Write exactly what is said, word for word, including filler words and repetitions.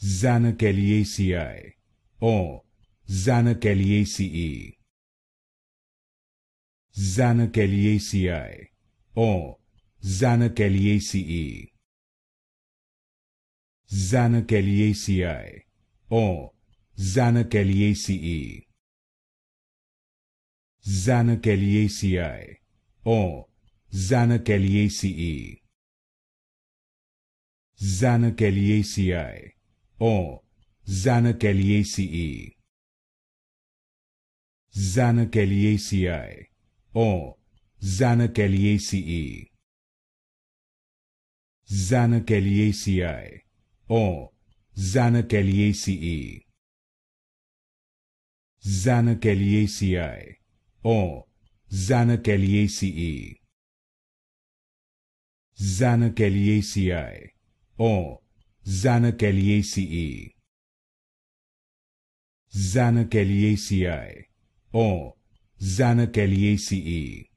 Zannichelliaceae or Zannichelliaceae. Zannichelliaceae or Zannichelliaceae. Zannichelliaceae or Zannichelliaceae. Zannichelliaceae or Zannichelliaceae. Zannichelliaceae or Zannichelliaceae. Zannichelliaceae or Zannichelliaceae. Zannichelliaceae or Zannichelliaceae. Zannichelliaceae or Zannichelliaceae. Zannichelliaceae or Zannichelliaceae. Zannichelliaceae or Zannichelliaceae.